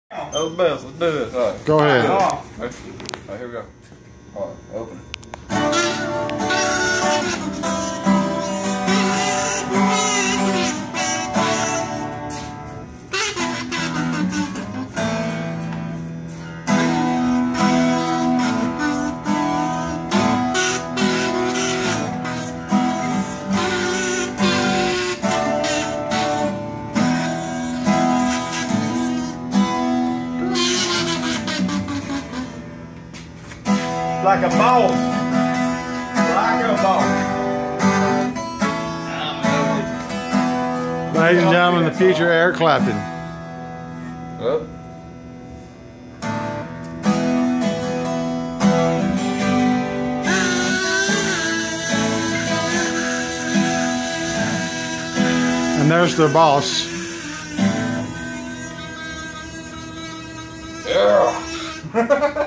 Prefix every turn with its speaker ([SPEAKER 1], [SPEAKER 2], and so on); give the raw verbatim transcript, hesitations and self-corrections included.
[SPEAKER 1] That's the best. Let's do this. All right.
[SPEAKER 2] Go ahead.
[SPEAKER 1] All right, all right, here we go. All right, open it.
[SPEAKER 3] Like a ball. Like a ball.
[SPEAKER 2] Ladies and gentlemen, the future Eric Clapton.
[SPEAKER 1] Up.
[SPEAKER 2] And there's their boss.
[SPEAKER 1] Yeah.